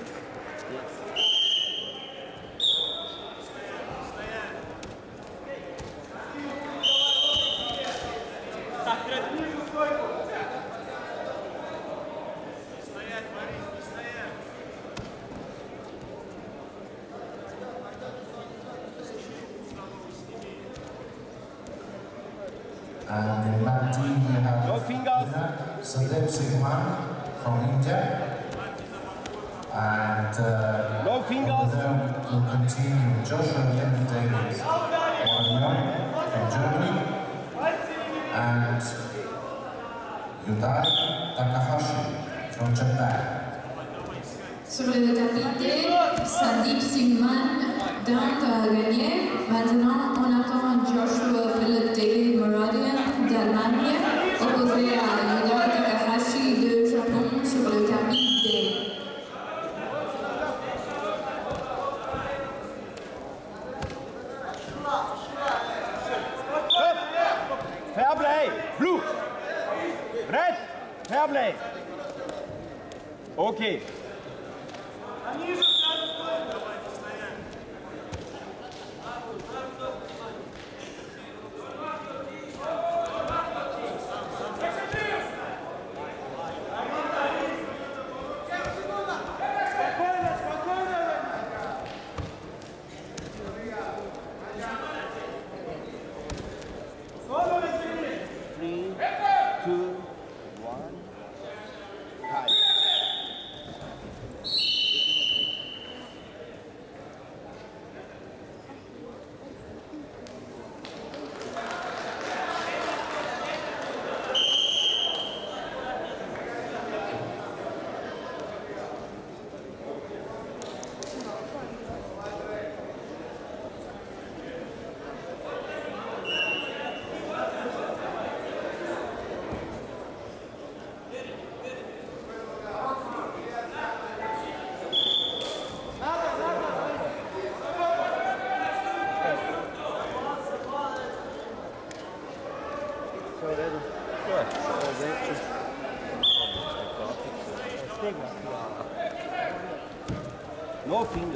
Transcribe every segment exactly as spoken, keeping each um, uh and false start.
And in that team we have no Sandeep Singman from India. And uh, no fingers. Then we'll continue Joshua David from Germany. And Yudai Takahashi from Japan. Sur le tapis D, Sandeep Singman d'Inde a gagné. Maintenant, on attend Joshua Philip David Moradian d'Allemagne, opposé à Yudai Takahashi de Japon sur le tapis D. Fair play, blue, red, fair play. Okay. No finger.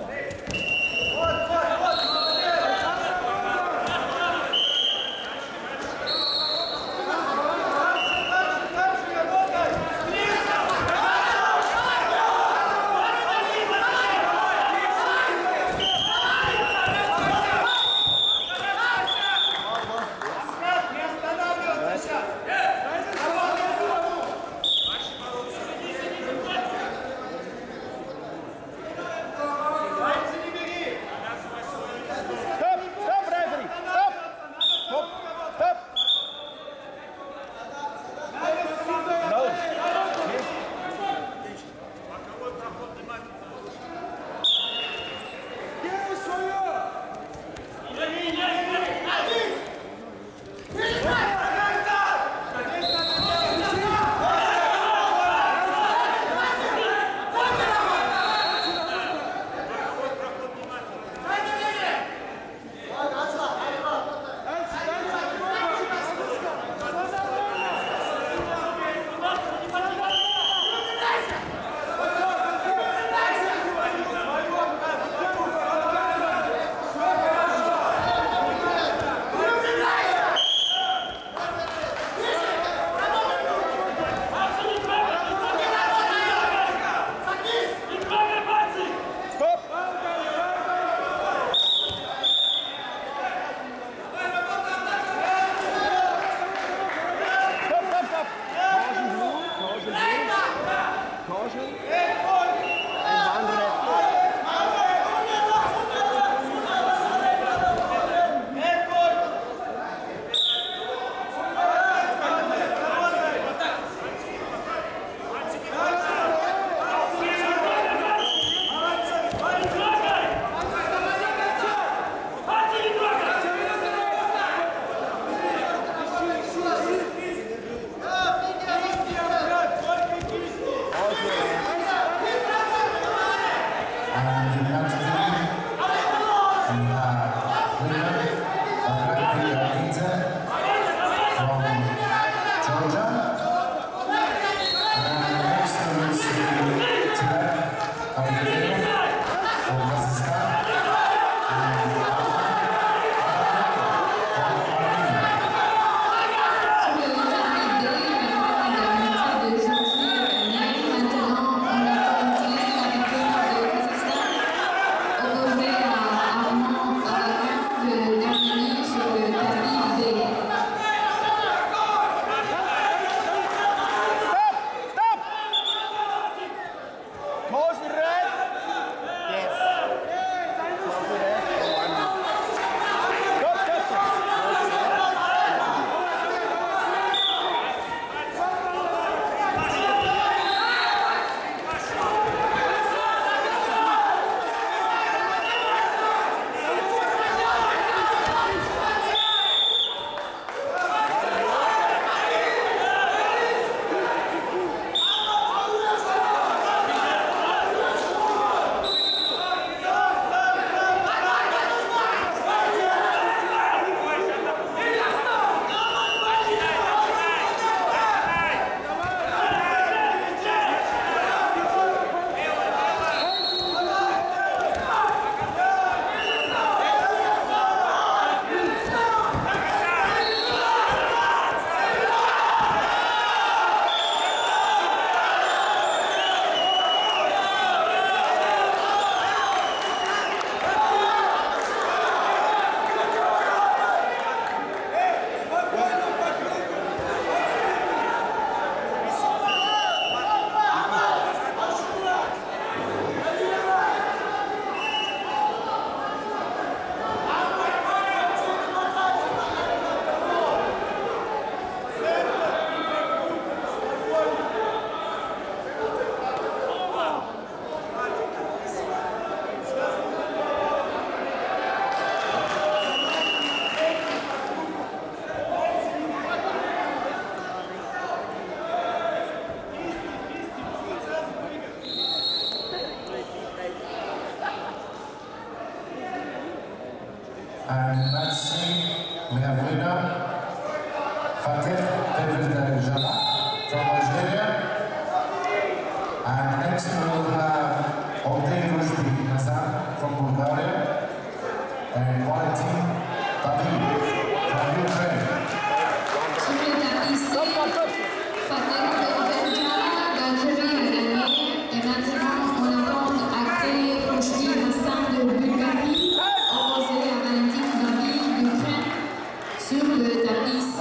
And in match C, we have winner Fateh Devletjala from Algeria. And next we will have Oldey Rushdie Nazan from Bulgaria and Valentin Tabib from Ukraine. Sur le tapis C, Fateh Devletjala d'Algérie a gagné. Et maintenant, on attend Oldey Rushdie Nazan de Bulgarie, opposé à Valentin Tabib d'Ukraine, sur le tapis C.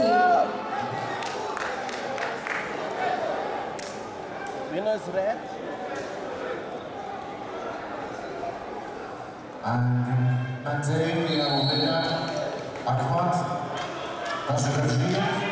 Winner's red. And in match A, we have winner Akhmat Tashgarjiev